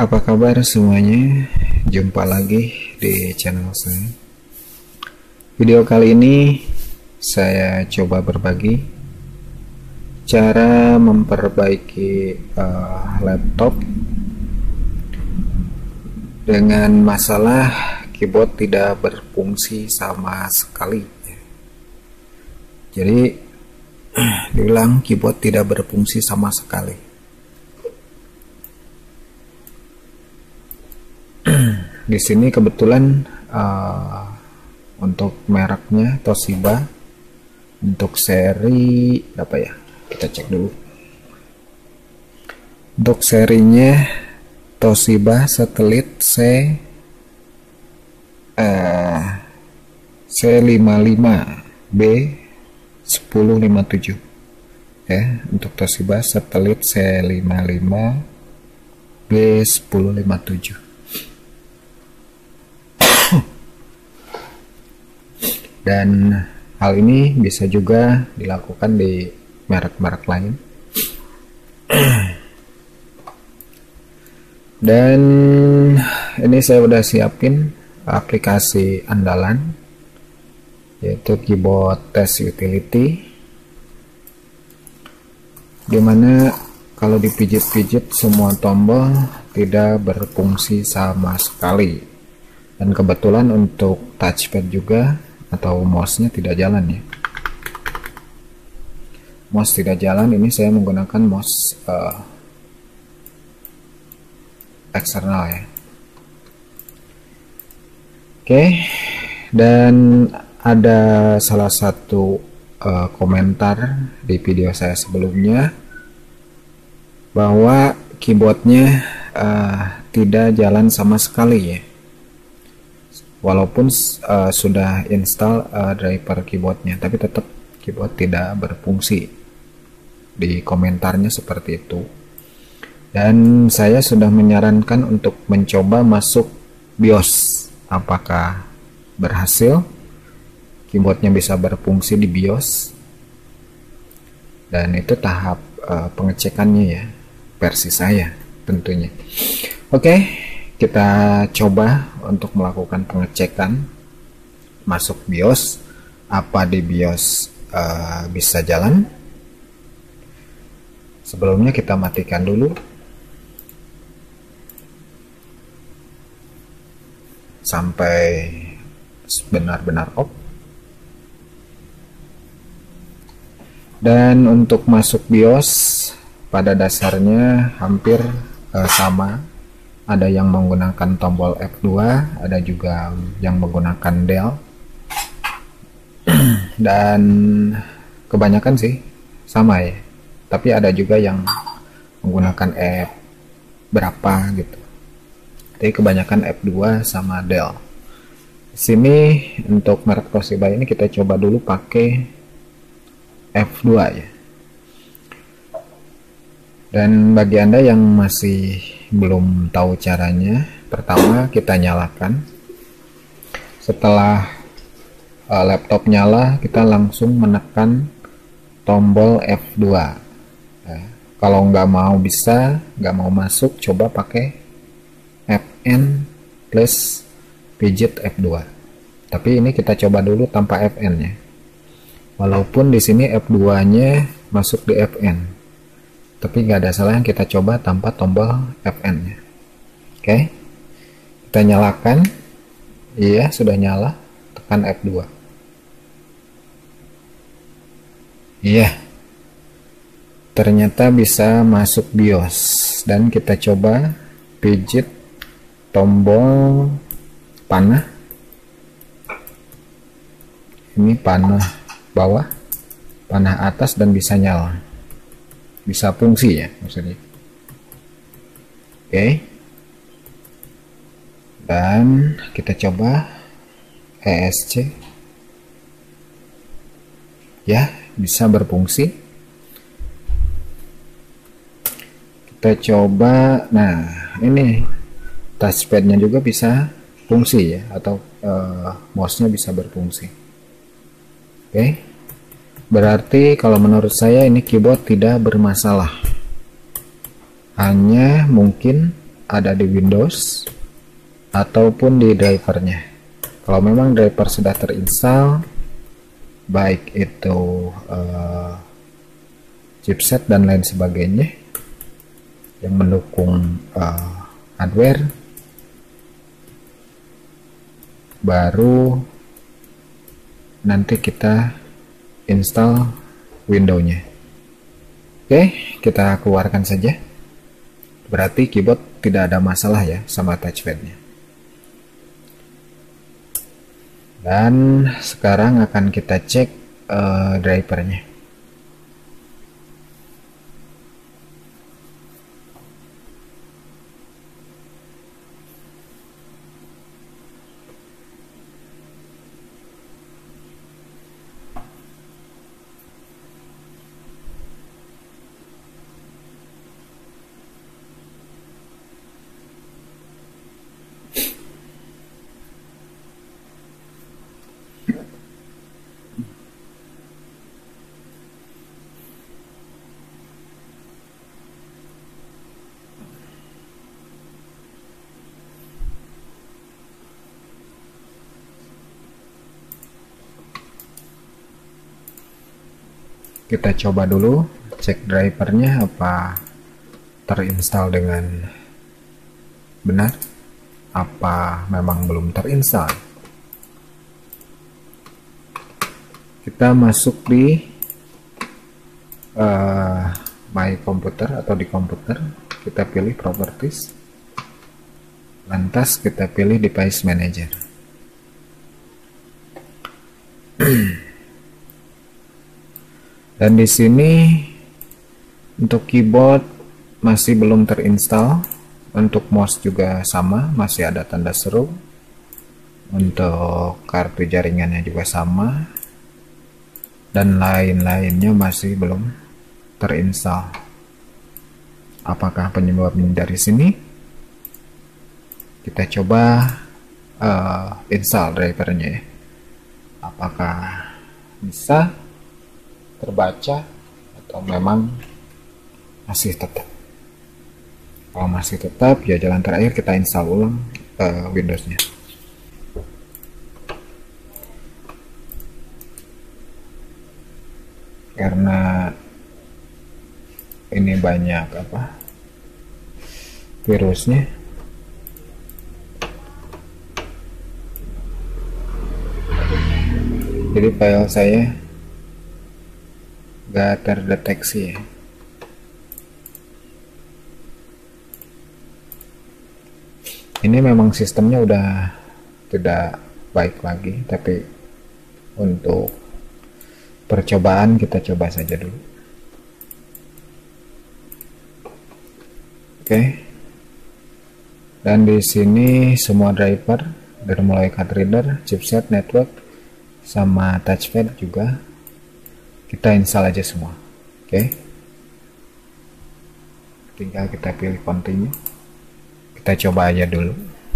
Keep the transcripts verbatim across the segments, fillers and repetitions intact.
Apa kabar semuanya? Jumpa lagi di channel saya. Video kali ini saya coba berbagi cara memperbaiki uh, laptop dengan masalah keyboard tidak berfungsi sama sekali. Jadi diulang, keyboard tidak berfungsi sama sekali. Di sini kebetulan uh, untuk mereknya Toshiba, untuk seri apa ya, kita cek dulu. Untuk serinya Toshiba Satelit C uh, C lima puluh lima B sepuluh lima puluh tujuh ya, untuk Toshiba Satelit C lima puluh lima B sepuluh lima puluh tujuh. Dan hal ini bisa juga dilakukan di merek-merek lain. Dan ini saya udah siapin aplikasi andalan, yaitu Keyboard Test Utility, dimana kalau dipijit-pijit semua tombol tidak berfungsi sama sekali. Dan kebetulan untuk touchpad juga atau mouse-nya tidak jalan ya. Mouse tidak jalan, ini saya menggunakan mouse uh, eksternal ya. Oke, dan ada salah satu uh, komentar di video saya sebelumnya bahwa keyboardnya uh, tidak jalan sama sekali ya, walaupun uh, sudah install uh, driver keyboardnya, tapi tetap keyboard tidak berfungsi. Di komentarnya seperti itu. Dan saya sudah menyarankan untuk mencoba masuk BIOS. Apakah berhasil? Keyboardnya bisa berfungsi di BIOS. Dan itu tahap uh, pengecekannya ya, versi saya tentunya. Oke, kita coba untuk melakukan pengecekan masuk BIOS. Apa di BIOS uh, bisa jalan? Sebelumnya kita matikan dulu sampai benar-benar off. Dan untuk masuk BIOS pada dasarnya hampir uh, sama. Ada yang menggunakan tombol F dua, ada juga yang menggunakan del. Dan kebanyakan sih sama ya. Tapi ada juga yang menggunakan F berapa gitu. Tapi kebanyakan F dua sama del. Di sini untuk merek Toshiba ini kita coba dulu pakai F dua ya. Dan bagi Anda yang masih belum tahu caranya, pertama kita nyalakan. Setelah uh, laptop nyala, kita langsung menekan tombol F dua. Nah, kalau nggak mau bisa, nggak mau masuk, coba pakai Fn plus pijit F dua. Tapi ini kita coba dulu tanpa Fn ya. Walaupun di sini F dua nya masuk di Fn, tapi nggak ada salahnya kita coba tanpa tombol Fn nya. Oke, kita nyalakan. Iya, sudah nyala. Tekan F dua. Iya, ternyata bisa masuk BIOS. Dan kita coba pijit tombol panah. Ini panah bawah, panah atas, dan bisa nyala, bisa fungsi ya maksudnya. Oke, dan kita coba E S C ya, bisa berfungsi. Kita coba, nah ini touchpadnya juga bisa fungsi ya, atau uh, mouse-nya bisa berfungsi. Oke, berarti kalau menurut saya ini keyboard tidak bermasalah, hanya mungkin ada di Windows ataupun di drivernya. Kalau memang driver sudah terinstall, baik itu uh, chipset dan lain sebagainya yang mendukung uh, hardware, baru nanti kita install Windows-nya. Oke, kita keluarkan saja. Berarti keyboard tidak ada masalah ya sama touchpad-nya. Dan sekarang akan kita cek uh, drivernya. Kita coba dulu cek drivernya apa terinstall dengan benar, apa memang belum terinstall. Kita masuk di uh, My Computer atau di komputer, kita pilih Properties, lantas kita pilih Device Manager. Dan di sini untuk keyboard masih belum terinstall, untuk mouse juga sama, masih ada tanda seru, untuk kartu jaringannya juga sama, dan lain-lainnya masih belum terinstall. Apakah penyebabnya dari sini? Kita coba uh, install drivernya ya. Apakah bisa terbaca atau memang masih tetap. Kalau masih tetap, ya jalan terakhir kita install ulang uh, Windows-nya. Karena ini banyak apa virusnya, jadi file saya gak terdeteksi ya. Ini memang sistemnya udah tidak baik lagi, tapi untuk percobaan kita coba saja dulu. Oke. Dan di sini semua driver dari mulai card reader, chipset, network, sama touchpad juga kita install aja semua. Oke. Tinggal kita pilih continue. Kita coba aja dulu.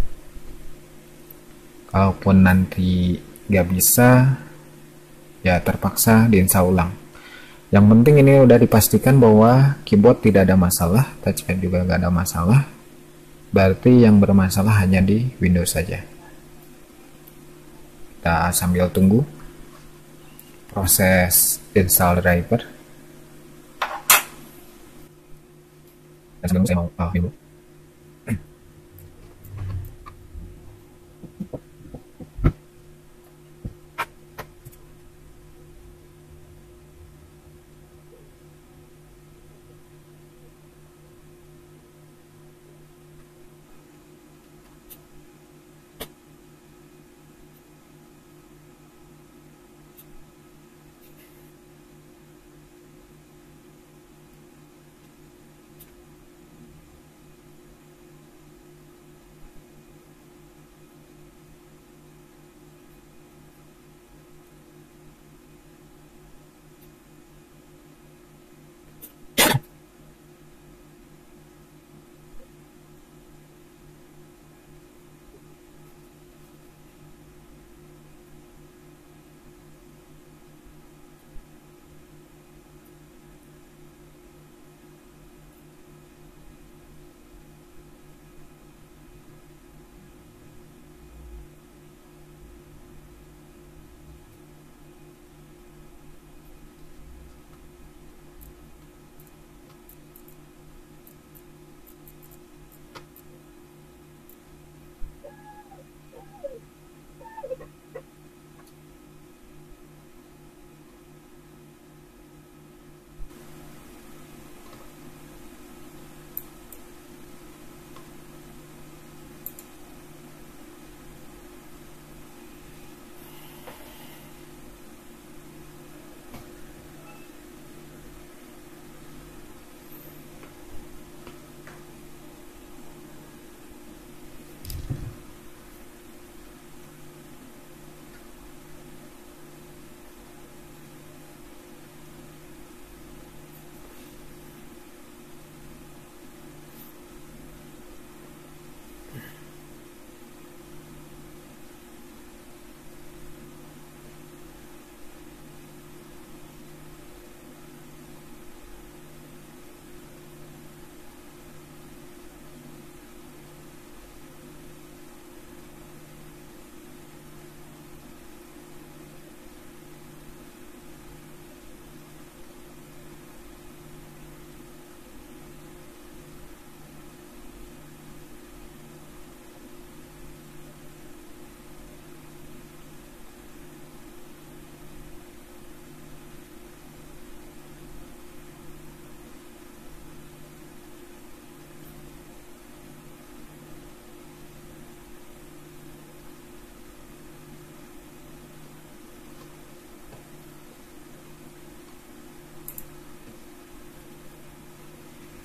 Kalaupun nanti nggak bisa, ya terpaksa diinstal ulang. Yang penting ini udah dipastikan bahwa keyboard tidak ada masalah, touchpad juga nggak ada masalah. Berarti yang bermasalah hanya di Windows saja. Kita sambil tunggu proses install driver. Dan sebelum saya mau uh, dulu.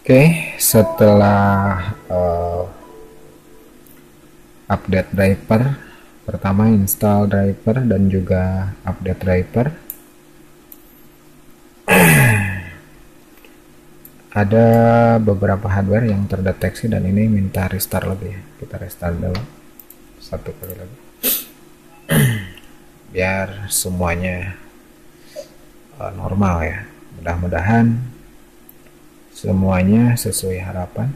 Oke, setelah uh, update driver, pertama install driver dan juga update driver, ada beberapa hardware yang terdeteksi dan ini minta restart lagi ya. Kita restart dulu satu kali lagi biar semuanya uh, normal ya. Mudah-mudahan semuanya sesuai harapan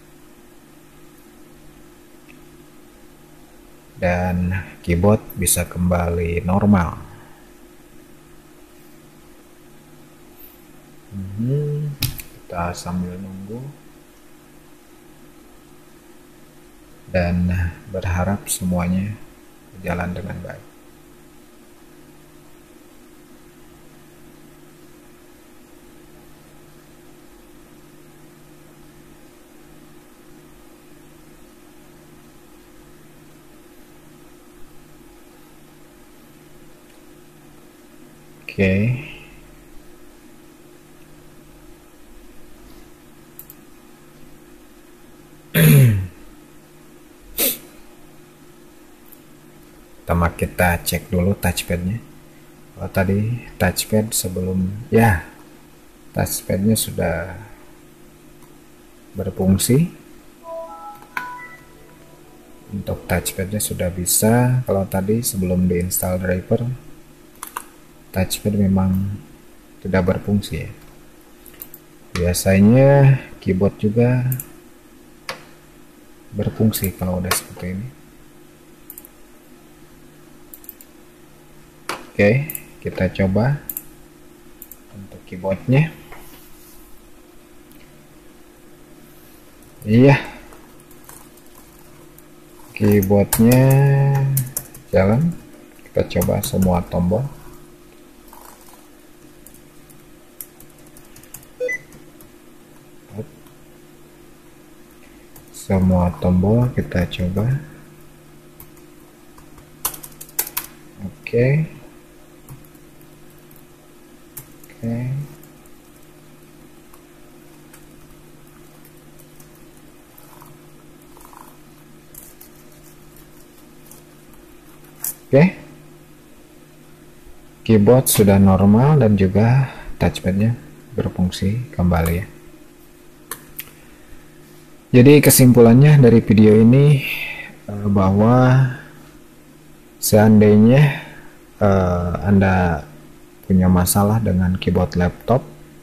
dan keyboard bisa kembali normal. Hmm, kita sambil nunggu dan berharap semuanya berjalan dengan baik. Oke, okay. Pertama kita cek dulu touchpadnya. Kalau tadi touchpad sebelum ya touchpadnya sudah berfungsi. Untuk touchpadnya sudah bisa. Kalau tadi sebelum diinstal driver touchpad memang tidak berfungsi ya. Biasanya keyboard juga berfungsi kalau udah seperti ini. Oke, kita coba untuk keyboardnya. Iya, keyboardnya jalan. Kita coba semua tombol. Semua tombol kita coba. Oke. Oke. Oke. Keyboard sudah normal dan juga touchpadnya berfungsi kembali ya. Jadi kesimpulannya dari video ini bahwa seandainya uh, Anda punya masalah dengan keyboard laptop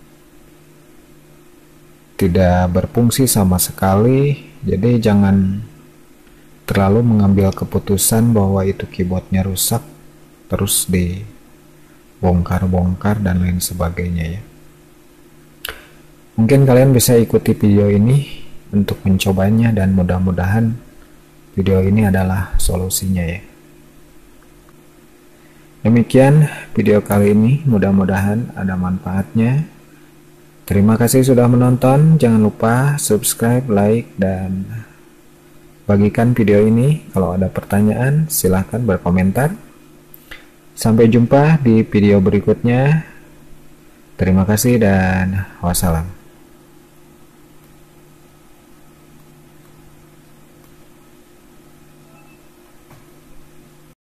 tidak berfungsi sama sekali, jadi jangan terlalu mengambil keputusan bahwa itu keyboardnya rusak terus dibongkar-bongkar dan lain sebagainya ya. Mungkin kalian bisa ikuti video ini untuk mencobanya dan mudah-mudahan video ini adalah solusinya ya. Demikian video kali ini, mudah-mudahan ada manfaatnya. Terima kasih sudah menonton, jangan lupa subscribe, like, dan bagikan video ini. Kalau ada pertanyaan silahkan berkomentar. Sampai jumpa di video berikutnya. Terima kasih dan wassalam.